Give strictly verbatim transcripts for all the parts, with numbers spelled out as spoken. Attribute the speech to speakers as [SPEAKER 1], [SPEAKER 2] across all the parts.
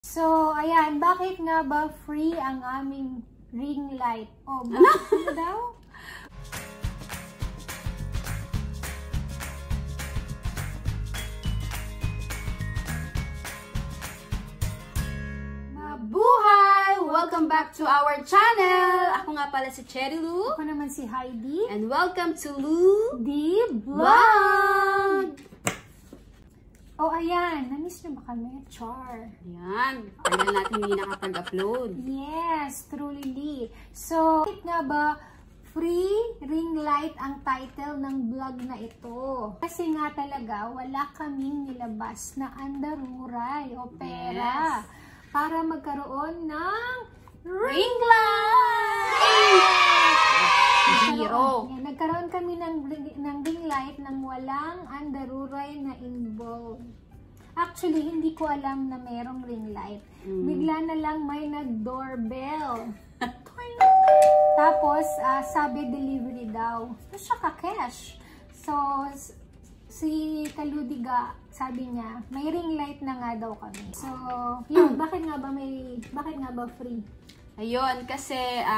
[SPEAKER 1] So, ayan, bakit nga ba free ang aming ring light? O, bakit ano daw?
[SPEAKER 2] Mabuhay! Welcome back to our channel! Ako nga pala si Cherry Lou.
[SPEAKER 1] Ako naman si Heidi.
[SPEAKER 2] And welcome to Lou
[SPEAKER 1] The
[SPEAKER 2] Vlog!
[SPEAKER 1] Oh, ayan. Na-miss nyo ba kami? Char.
[SPEAKER 2] Ayan. Tagal natin hindi nakapag-upload.
[SPEAKER 1] Yes, truly. So, bakit nga ba free ring light ang title ng vlog na ito? Kasi nga talaga, wala kaming nilabas na andaruray o pera
[SPEAKER 2] Yes.
[SPEAKER 1] para magkaroon ng
[SPEAKER 2] Ring light! Zero.
[SPEAKER 1] Yan, nagkaroon kami ng, ng ring light nang walang andaruray na involved. Actually, hindi ko alam na merong ring light.
[SPEAKER 2] Mm.
[SPEAKER 1] Bigla na lang may nag-doorbell. Tapos, uh, sabi delivery daw. So, siya ka-cash. So, si Kaludiga, sabi niya, may ring light na nga daw kami. So, yun, bakit nga ba may, bakit nga ba free?
[SPEAKER 2] Ayun, kasi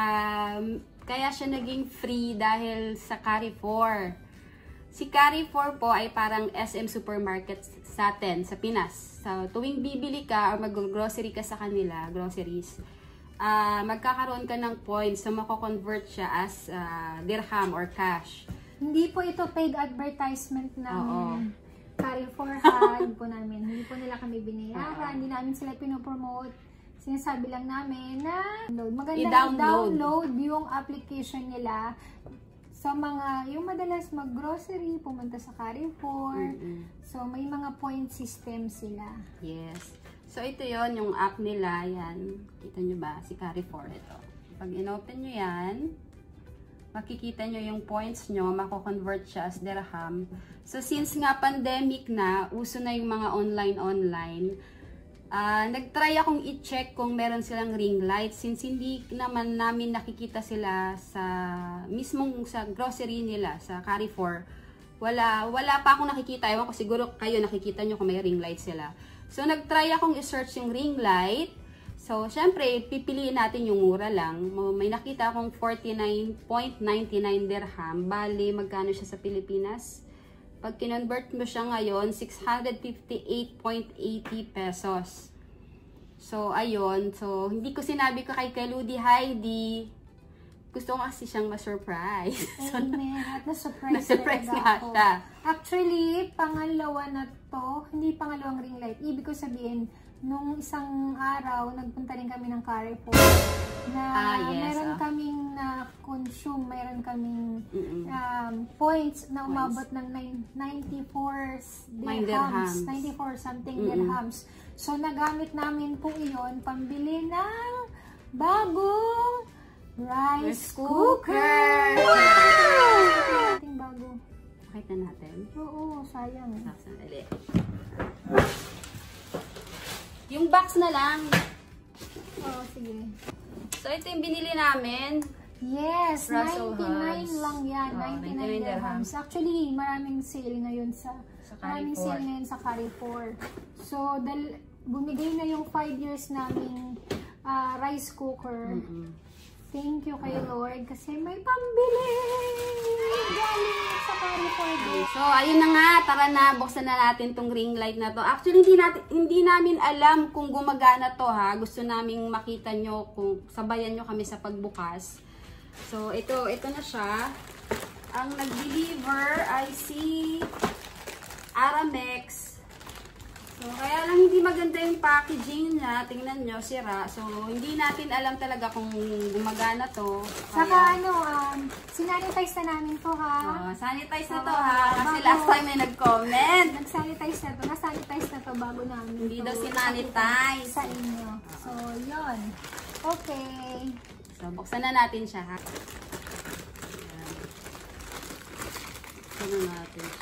[SPEAKER 2] um, kaya siya naging free dahil sa Carrefour. Si Carrefour po ay parang S M supermarket sa atin, sa Pinas. So, tuwing bibili ka or mag-grocery ka sa kanila, groceries, uh, magkakaroon ka ng points so mako-convert siya as uh, dirham or cash.
[SPEAKER 1] Hindi po ito paid advertisement ng
[SPEAKER 2] Oo.
[SPEAKER 1] Carrefour ha. Hindi po namin. Hindi po nila kami binayaran.
[SPEAKER 2] Oo.
[SPEAKER 1] Hindi namin sila pinopromote. Sinasabi lang namin na maganda
[SPEAKER 2] i-download
[SPEAKER 1] download yung application nila sa mga, yung madalas mag-grocery, pumunta sa Carrefour.
[SPEAKER 2] Mm-mm.
[SPEAKER 1] So, may mga point system sila.
[SPEAKER 2] Yes. So, ito yon yung app nila. Yan. Kita nyo ba? Si Carrefour ito. Pag in-open nyo yan, makikita nyo yung points nyo, mako-convert siya as dirham. So, since nga pandemic na, uso na yung mga online-online, Uh, nag-try akong i-check kung meron silang ring light since hindi naman namin nakikita sila sa mismong sa grocery nila sa Carrefour. Wala wala pa akong nakikita. Ewan ko, siguro kayo nakikita nyo kung may ring light sila. So nag-try akong i-search yung ring light. So syempre pipiliin natin yung mura lang. May nakita akong forty-nine ninety-nine dirham. Bali magkano siya sa Pilipinas? Pag kinonvert mo siya ngayon, six hundred fifty-eight eighty pesos. So, ayun. So, hindi ko sinabi ko kay Kaludi Heidi. Gusto ko kasi siyang ma-surprise.
[SPEAKER 1] Amen. At na-surprise,
[SPEAKER 2] na-surprise
[SPEAKER 1] talaga
[SPEAKER 2] nga
[SPEAKER 1] ako.
[SPEAKER 2] siya.
[SPEAKER 1] Actually, pangalawa na to. Hindi pangalawang ring light. Ibig ko sabihin, nung isang araw, nagpunta rin kami ng Carrefour. Na
[SPEAKER 2] ah, yes,
[SPEAKER 1] meron
[SPEAKER 2] oh.
[SPEAKER 1] kaming na-consume, meron kaming
[SPEAKER 2] Mm -mm.
[SPEAKER 1] um, points na umabot ng ninety-four dirhams. ninety-four something mm -mm. dirhams. So, nagamit namin po iyon pambili ng bagong rice cooker. Wow! Ating bago.
[SPEAKER 2] Pakita natin.
[SPEAKER 1] Oo, sayang.
[SPEAKER 2] Sandali. Yung box na lang.
[SPEAKER 1] Oo, sige.
[SPEAKER 2] So, ito yung binili namin.
[SPEAKER 1] Yes,
[SPEAKER 2] Russell
[SPEAKER 1] ninety-nine
[SPEAKER 2] Hobbs.
[SPEAKER 1] lang yan.
[SPEAKER 2] Oh,
[SPEAKER 1] ninety-nine dirhams. Actually, maraming sale ngayon sa,
[SPEAKER 2] Sa
[SPEAKER 1] maraming
[SPEAKER 2] Carrefour.
[SPEAKER 1] sale ngayon sa Carrefour. So, dal, bumigay na yung five years naming uh, rice cooker.
[SPEAKER 2] Mm -mm.
[SPEAKER 1] Thank you kay Lord kasi may pambili galing sa Carrefour.
[SPEAKER 2] So, ayun na nga. Tara na, buksan na natin tong ring light na to. Actually, hindi, natin, hindi namin alam kung gumagana to ha. Gusto naming makita nyo, kung sabayan nyo kami sa pagbukas. So, ito, ito na siya. Ang nag-deliver ay si Aramex. So, kaya lang hindi maganda yung packaging niya. Tingnan nyo, sira. So, hindi natin alam talaga kung gumagana to.
[SPEAKER 1] Saka ano, um, sinanitize na namin to ha.
[SPEAKER 2] Uh, sanitize na to
[SPEAKER 1] Oo,
[SPEAKER 2] ha. Kasi
[SPEAKER 1] bago.
[SPEAKER 2] last time may nag-comment.
[SPEAKER 1] Nag-sanitize na to. Na-sanitize na to bago namin
[SPEAKER 2] Hindi
[SPEAKER 1] to
[SPEAKER 2] daw sinanitize.
[SPEAKER 1] sa inyo. So, yun. Okay.
[SPEAKER 2] So, buksan na natin siya ha. Ayan. Buksan na natin siya.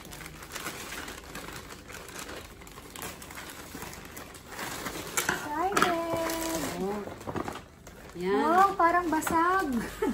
[SPEAKER 1] Excited!
[SPEAKER 2] Oh. Yan.
[SPEAKER 1] Oh, parang basag.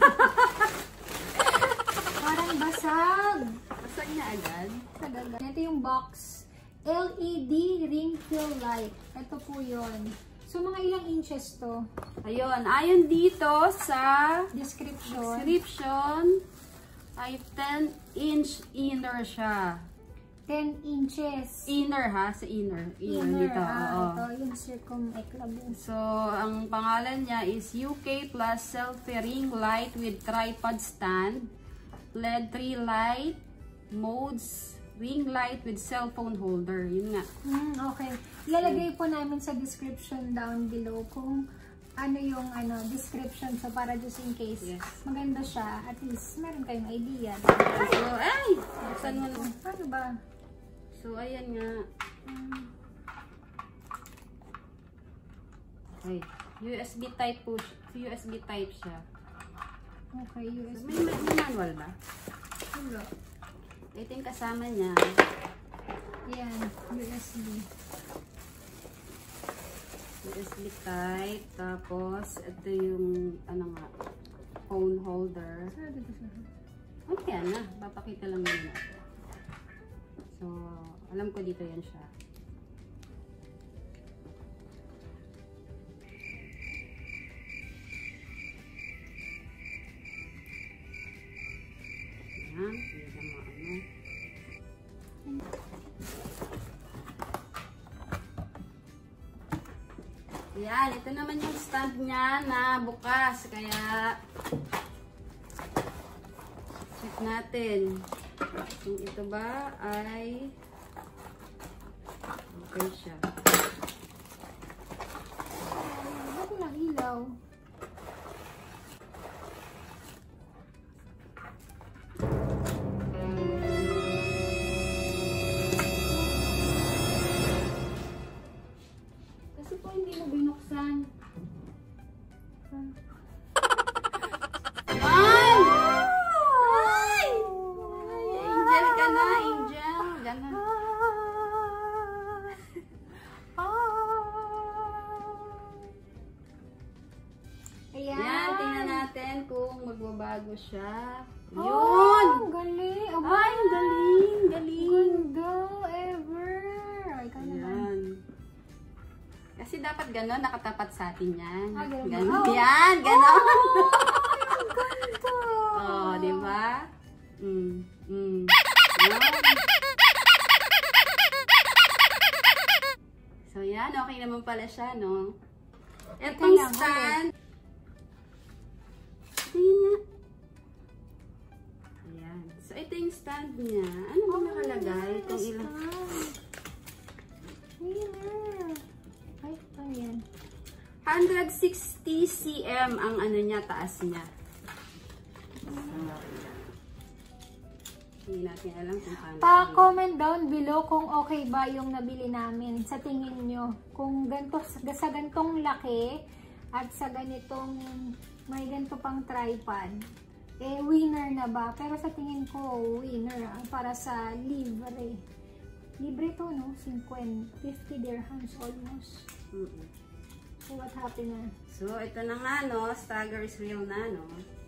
[SPEAKER 1] Parang basag.
[SPEAKER 2] Basag na agad.
[SPEAKER 1] Ito yung box. L E D ring fill light. Ito po yun. So, mga ilang inches to?
[SPEAKER 2] Ayun, ayon dito sa
[SPEAKER 1] Description.
[SPEAKER 2] description ay ten inch inner siya.
[SPEAKER 1] ten inches.
[SPEAKER 2] Inner ha, sa inner. Inner,
[SPEAKER 1] Inner,
[SPEAKER 2] dito.
[SPEAKER 1] ah,
[SPEAKER 2] Oo.
[SPEAKER 1] ito, yung circumeclabus.
[SPEAKER 2] So, ang pangalan niya is U K plus selfie ring light with tripod stand, L E D three light, modes, ring light with cellphone holder. Yun nga.
[SPEAKER 1] Hmm, okay. Ilalagay po namin sa description down below kung ano yung ano description, so para just in case
[SPEAKER 2] Yes.
[SPEAKER 1] maganda siya, at least meron kayong idea.
[SPEAKER 2] So, ay! Buksan mo na.
[SPEAKER 1] Ano ba?
[SPEAKER 2] So, ayan nga.
[SPEAKER 1] Hmm.
[SPEAKER 2] Ay, U S B type po. U S B type siya.
[SPEAKER 1] Okay, U S
[SPEAKER 2] So,
[SPEAKER 1] B.
[SPEAKER 2] may, may, may manual ba?
[SPEAKER 1] Wala.
[SPEAKER 2] Ito yung kasama niya.
[SPEAKER 1] Yan, U S B.
[SPEAKER 2] U S B type. Tapos, ito yung, ano nga, phone holder.
[SPEAKER 1] Saan dito siya?
[SPEAKER 2] Okay na. Papakita lang yun natin. So, alam ko dito yan siya. Yan. Hindi na maano. Yan. Ito naman yung stand niya na bukas. Kaya, check natin. Kung ito ba ay okay siya.
[SPEAKER 1] Ba't walang ilaw?
[SPEAKER 2] Kasi po hindi mo binuksan. Ay! Ay! Angel ka na, Angel. Ganun.
[SPEAKER 1] Ayan.
[SPEAKER 2] Yan, tingnan natin kung magbabago siya.
[SPEAKER 1] Oh,
[SPEAKER 2] Yun!
[SPEAKER 1] ang galing. Aba,
[SPEAKER 2] Ay, ang galing! Galing!
[SPEAKER 1] ganda ever. Ay, ka naman.
[SPEAKER 2] Yan. Kasi dapat gano'n, nakatapat sa atin yan.
[SPEAKER 1] Ah, ganun ba?
[SPEAKER 2] Ganon.
[SPEAKER 1] Oh.
[SPEAKER 2] Yan, gano'n.
[SPEAKER 1] Ang ganda.
[SPEAKER 2] Oh, di ba? Mm. Mm. Yan. So, yan. Okay naman pala siya, no? Etong
[SPEAKER 1] lang,
[SPEAKER 2] stand. Tingin nga. Ayan. So, ito yung stand niya. Ano ba nakalagay? Itong ilang...
[SPEAKER 1] Winner. Ay, ano yan?
[SPEAKER 2] one hundred sixty centimeters ang ano niya, taas niya. Hindi natin alam kung paano.
[SPEAKER 1] Pa-comment down below kung okay ba yung nabili namin sa tingin nyo. Kung ganito, sa gantong laki at sa ganitong may ganito pang tripod, eh winner na ba? Pero sa tingin ko, winner ah, para sa libre. Libre to, no? fifty, fifty dirhams almost.
[SPEAKER 2] Mm -mm.
[SPEAKER 1] So, what happened na?
[SPEAKER 2] So, ito na nga, no? Stagger is real na, no?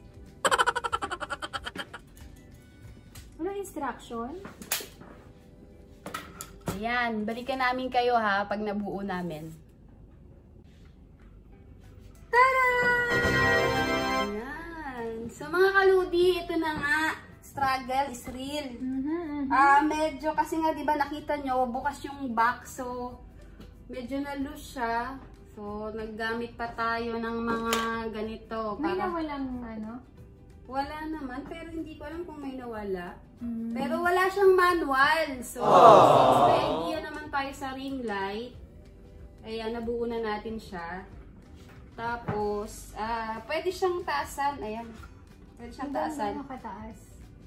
[SPEAKER 1] Wala instruction?
[SPEAKER 2] Ayan, balikan namin kayo ha, pag nabuo namin.
[SPEAKER 1] Tada!
[SPEAKER 2] Ayan. So, mga kaludi, ito na nga. Struggle is real.
[SPEAKER 1] Mm-hmm,
[SPEAKER 2] Ah, medyo, kasi nga, di ba nakita nyo, bukas yung box, so, medyo na loose siya. So, naggamit pa tayo ng mga ganito.
[SPEAKER 1] May
[SPEAKER 2] para-
[SPEAKER 1] nawalang ano?
[SPEAKER 2] Wala naman, pero hindi ko alam kung may nawala.
[SPEAKER 1] Mm.
[SPEAKER 2] Pero wala siyang manual. So, since may idea naman tayo sa ring light, ayan, nabuo na natin siya. Tapos, ah, pwede siyang taasan. Ayan. Pwede siyang taasan.
[SPEAKER 1] Ano kataas?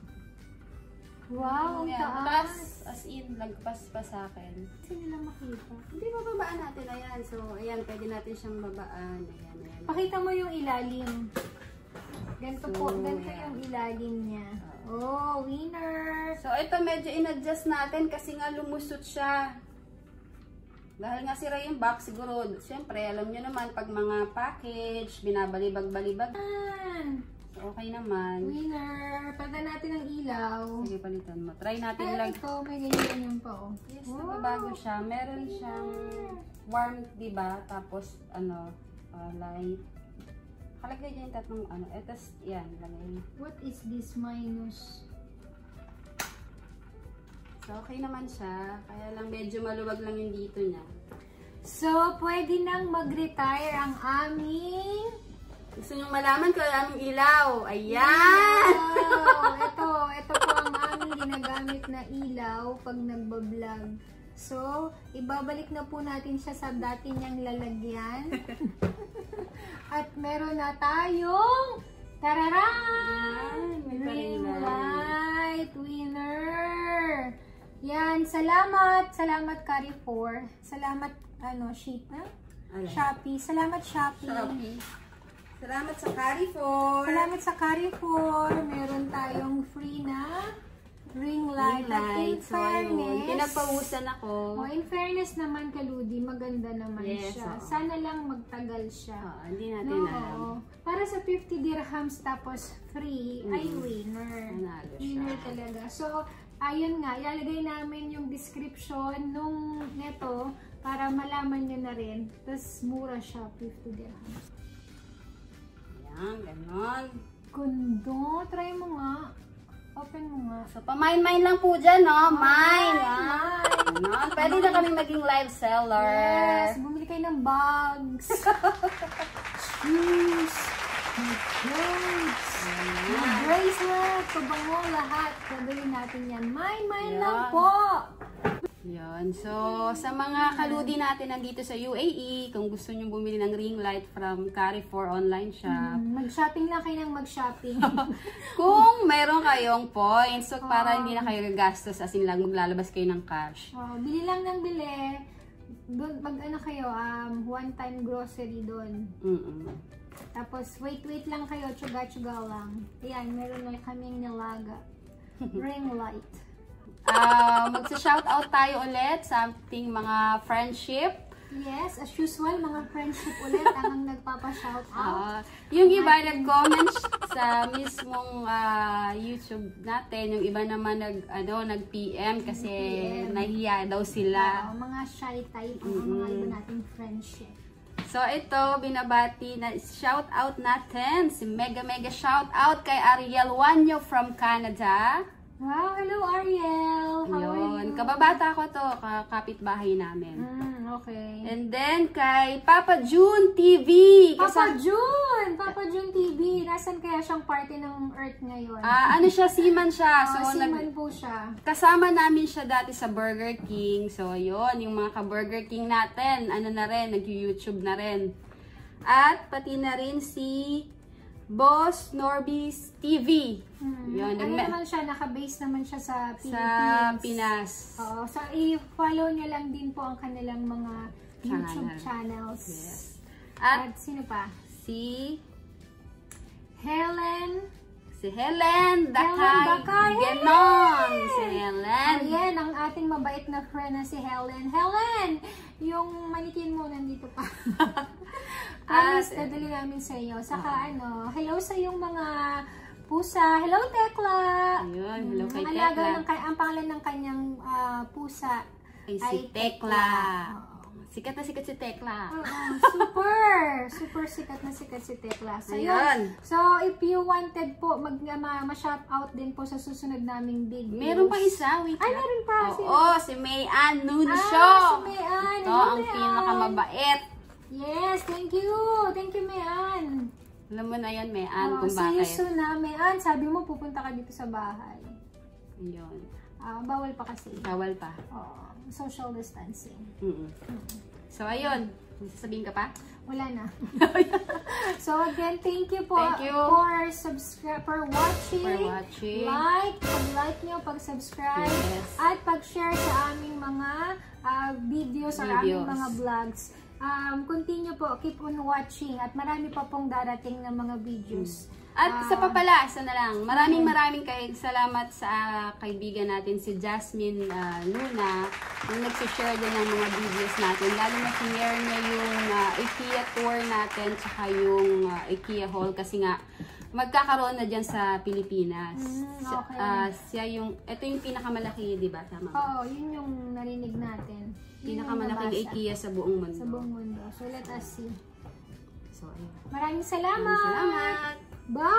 [SPEAKER 1] Wow, ang
[SPEAKER 2] Ayan,
[SPEAKER 1] taas.
[SPEAKER 2] As in, lagpas pa sa akin.
[SPEAKER 1] Kasi nila makita.
[SPEAKER 2] Hindi, bababaan natin. Ayan. So, ayan, pwede natin siyang babaan. Ayan, ayan.
[SPEAKER 1] Pakita mo yung ilalim. Ganito po,
[SPEAKER 2] So,
[SPEAKER 1] ganito
[SPEAKER 2] yeah.
[SPEAKER 1] yung ilalim niya. Oh, winner!
[SPEAKER 2] So, ito medyo in-adjust natin kasi nga lumusot siya. Dahil nga sira yung box, siguro, siyempre, alam nyo naman, pag mga package, binabalibag-balibag.
[SPEAKER 1] Ah,
[SPEAKER 2] Okay naman.
[SPEAKER 1] Winner! Palitan natin ang ilaw.
[SPEAKER 2] Sige, palitan mo. Try natin
[SPEAKER 1] Ay,
[SPEAKER 2] lang.
[SPEAKER 1] ito, may ganyan yung pa, oh.
[SPEAKER 2] Yes,
[SPEAKER 1] Wow.
[SPEAKER 2] nagbabago siya. Meron siyang warmth, di ba? Tapos, ano, uh, light. Kalagay niya yung tatlong, ano. Eh, tas, yan, lagay.
[SPEAKER 1] What is this minus?
[SPEAKER 2] So, okay naman siya. Kaya lang, medyo maluwag lang yung dito niya.
[SPEAKER 1] So, pwede nang mag-retire ang aming...
[SPEAKER 2] Gusto nyo malaman kung anong ilaw? Ayan!
[SPEAKER 1] Wow! Ito, ito po ang aming ginagamit na ilaw pag nagbablog. So, ibabalik na po natin siya sa dati niyang lalagyan. At meron na tayong tararan!
[SPEAKER 2] Yan, may
[SPEAKER 1] Ring
[SPEAKER 2] ring
[SPEAKER 1] light winner! Yan, salamat! Salamat Carrefour. Salamat, ano, sheet na?
[SPEAKER 2] Ayan.
[SPEAKER 1] Shopee. Salamat Shopee.
[SPEAKER 2] Shopee. Salamat sa Carrefour.
[SPEAKER 1] Salamat sa Carrefour. Meron tayong free na ring light.
[SPEAKER 2] Ring
[SPEAKER 1] At in
[SPEAKER 2] light. So, ayun.
[SPEAKER 1] fairness,
[SPEAKER 2] Pinagpausan ako.
[SPEAKER 1] oh, in fairness naman, Kaludi, maganda naman
[SPEAKER 2] Yes,
[SPEAKER 1] siya.
[SPEAKER 2] oo.
[SPEAKER 1] Sana lang magtagal siya.
[SPEAKER 2] Ah, hindi natin
[SPEAKER 1] No,
[SPEAKER 2] alam.
[SPEAKER 1] para sa fifty dirhams tapos free, ay
[SPEAKER 2] Mm.
[SPEAKER 1] winner.
[SPEAKER 2] Nanalo siya.
[SPEAKER 1] Winner talaga. So, ayun nga, ilalagay namin yung description nung neto para malaman nyo na rin. Tapos, mura siya, fifty dirhams.
[SPEAKER 2] Yan, ganon.
[SPEAKER 1] Gundo, try mo nga. Open mo nga.
[SPEAKER 2] So, pamain-main lang po dyan, no? Mine,
[SPEAKER 1] Mine,
[SPEAKER 2] ah.
[SPEAKER 1] mine.
[SPEAKER 2] Ganon. Pwede na kami maging live seller.
[SPEAKER 1] Yes, bumili kayo ng bags, shoes, may clothes, may bracelet, pabango, lahat. Gagawin natin yan. Mine, mine
[SPEAKER 2] Yan.
[SPEAKER 1] lang po.
[SPEAKER 2] Yun. So, sa mga kaludi natin nandito sa U A E, kung gusto nyo bumili ng ring light from Carrefour online shop,
[SPEAKER 1] Mm, mag-shopping na kayo ng mag-shopping.
[SPEAKER 2] kung meron kayong points, so para hindi na kayo gagastos, as in lang maglalabas kayo ng cash.
[SPEAKER 1] Oh, bili lang ng bili. Doon, mag ano kayo, um, one-time grocery doon.
[SPEAKER 2] Mm-mm.
[SPEAKER 1] Tapos, wait-wait lang kayo, tsuga-tsuga lang. Ayan, meron na kaming nilaga. Ring light.
[SPEAKER 2] Uh, magsa-shoutout tayo ulit sa ating mga friendship.
[SPEAKER 1] Yes, as usual, mga friendship ulit ang nagpapa-shoutout.
[SPEAKER 2] Uh, yung iba nag-comment sa mismong uh, YouTube natin, yung iba naman nag ano nag-P M kasi
[SPEAKER 1] P M.
[SPEAKER 2] nahiya daw sila.
[SPEAKER 1] Uh, mga shy type ang
[SPEAKER 2] Mm-hmm.
[SPEAKER 1] mga iba nating friendship.
[SPEAKER 2] So ito, binabati na shoutout natin, si mega mega shoutout kay Ariel Wanyo from Canada.
[SPEAKER 1] Wow, hello Ariel! How are
[SPEAKER 2] Yun,
[SPEAKER 1] you?
[SPEAKER 2] kababata ko to, kapitbahay namin.
[SPEAKER 1] Mm, okay.
[SPEAKER 2] And then kay Papa June T V.
[SPEAKER 1] Papa
[SPEAKER 2] Kasi-
[SPEAKER 1] June! Papa June T V. Nasaan kaya siyang party ng Earth ngayon?
[SPEAKER 2] Ah, ano siya, seaman siya. So,
[SPEAKER 1] Ah,
[SPEAKER 2] nag-
[SPEAKER 1] seaman po siya.
[SPEAKER 2] kasama namin siya dati sa Burger King. So, yun, yung mga ka-Burger King natin, ano na rin, nag-YouTube na rin. At pati na rin si Boss Norbis T V.
[SPEAKER 1] Hmm.
[SPEAKER 2] Yun,
[SPEAKER 1] Ano
[SPEAKER 2] nagme-
[SPEAKER 1] naman siya, nakabase naman siya sa
[SPEAKER 2] sa
[SPEAKER 1] Philippines.
[SPEAKER 2] Pinas.
[SPEAKER 1] Oo, so i-follow niyo lang din po ang kanilang mga YouTube
[SPEAKER 2] Channel.
[SPEAKER 1] channels.
[SPEAKER 2] Yes.
[SPEAKER 1] At,
[SPEAKER 2] At
[SPEAKER 1] sino pa?
[SPEAKER 2] si
[SPEAKER 1] Helen.
[SPEAKER 2] si Helen Dakay.
[SPEAKER 1] Helen Dakay.
[SPEAKER 2] Ganon. Si Helen.
[SPEAKER 1] Ayan, ang ating mabait na friend na si Helen. Helen! Yung manikin mo nandito pa. Promise,
[SPEAKER 2] At-
[SPEAKER 1] dadali namin sa iyo. Saka ano, hello sa yung mga pusa. Hello, Tekla!
[SPEAKER 2] Ayun, hello kay
[SPEAKER 1] Ang alaga
[SPEAKER 2] Tekla.
[SPEAKER 1] ng, kay- ang pangalan ng kanyang ah, pusa
[SPEAKER 2] Ay, si Tekla. Sikat na sikat si Tekla.
[SPEAKER 1] Oo, super! Super sikat na sikat si Tekla. So, yun.
[SPEAKER 2] Ayun.
[SPEAKER 1] So, if you wanted po, mag, ma, ma-shout out din po sa susunod naming big
[SPEAKER 2] Meron
[SPEAKER 1] views.
[SPEAKER 2] pa isa, wait
[SPEAKER 1] Ay,
[SPEAKER 2] lang.
[SPEAKER 1] meron pa. Sino?
[SPEAKER 2] Oo, si Mayan Nunsho.
[SPEAKER 1] Ah, si Mayan.
[SPEAKER 2] Ito
[SPEAKER 1] Hello,
[SPEAKER 2] ang
[SPEAKER 1] Mayan.
[SPEAKER 2] pinakamabait.
[SPEAKER 1] Yes, thank you. Thank you, Mayan.
[SPEAKER 2] Alam mo na yan, Mayan,
[SPEAKER 1] Oh,
[SPEAKER 2] kung
[SPEAKER 1] see you
[SPEAKER 2] bakit.
[SPEAKER 1] soon na, Mayan. Sabi mo, pupunta ka dito sa bahay.
[SPEAKER 2] Ayun.
[SPEAKER 1] Ah, bawal pa kasi.
[SPEAKER 2] Bawal pa.
[SPEAKER 1] Oh, social distancing.
[SPEAKER 2] Mm-mm. So, ayun. May sasabihin ka pa?
[SPEAKER 1] Wala na. So again, thank you po
[SPEAKER 2] Thank you.
[SPEAKER 1] for subscribe for watching.
[SPEAKER 2] For watching.
[SPEAKER 1] Like, pag-like nyo, pag-subscribe,
[SPEAKER 2] Yes.
[SPEAKER 1] at pag-share sa aming mga ah, videos or aming
[SPEAKER 2] Videos.
[SPEAKER 1] mga vlogs. Um, continue po, keep on watching at marami pa pong darating na mga videos.
[SPEAKER 2] At
[SPEAKER 1] Ah,
[SPEAKER 2] sa papala, isa na lang. Maraming
[SPEAKER 1] okay.
[SPEAKER 2] maraming kay salamat sa ah, kaibigan natin si Jasmine ah, Luna yung nag-share din ng mga videos natin. Lalo na sinare niya yung ah, IKEA tour natin tsaka yung ah, IKEA haul kasi nga magkakaroon na dyan sa Pilipinas.
[SPEAKER 1] Mm,
[SPEAKER 2] Siya-
[SPEAKER 1] okay.
[SPEAKER 2] ah, siya yung, ito yung pinakamalaki, di ba? Tama ba?
[SPEAKER 1] Oo, yun yung narinig natin. Yun yung
[SPEAKER 2] Pinakamalaking
[SPEAKER 1] nabasa
[SPEAKER 2] IKEA sa buong mundo.
[SPEAKER 1] sa buong mundo. So, let us see.
[SPEAKER 2] So, ayun.
[SPEAKER 1] Maraming salamat!
[SPEAKER 2] Salamat!
[SPEAKER 1] Bye!